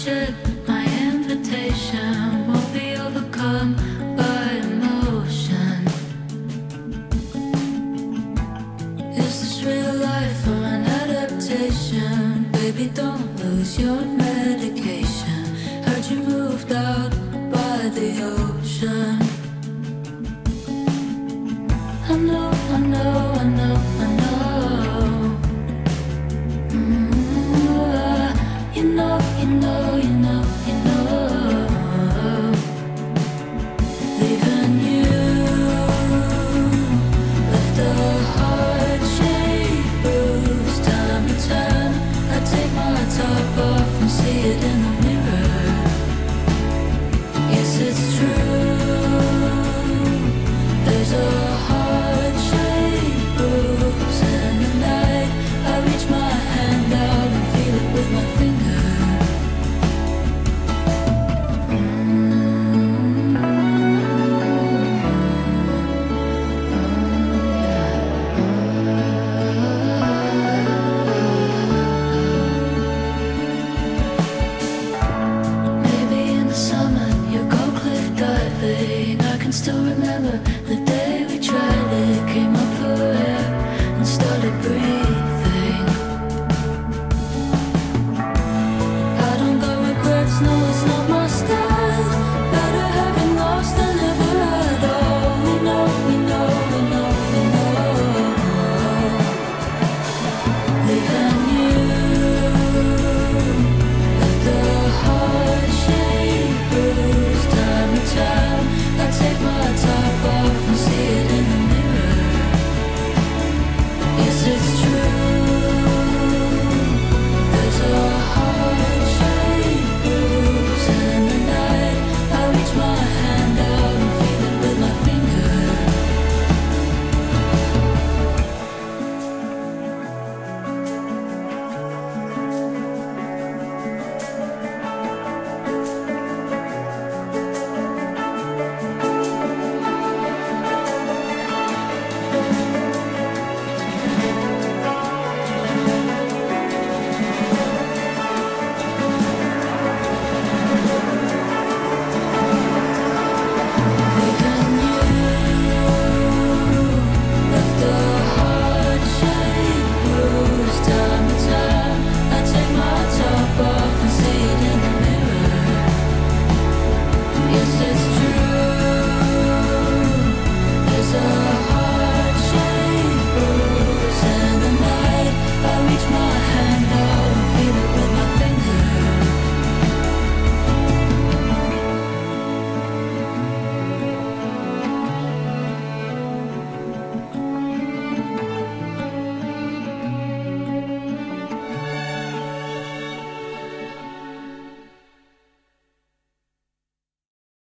check my invitation. Won't be overcome by emotion. Is this real life or an adaptation? Baby, don't lose your medication. Heard you moved out by the ocean. I know, I know, I know, I know. You know, you know, you know, you know. Leaving you left a heart-shaped bruise. Time to time, I take my top off and see it in the mirror. Yes, it's true. There's a heart-shaped bruise in the night. I reach my hand out and feel it with my finger. Maybe in the summer you go cliff diving. I can still remember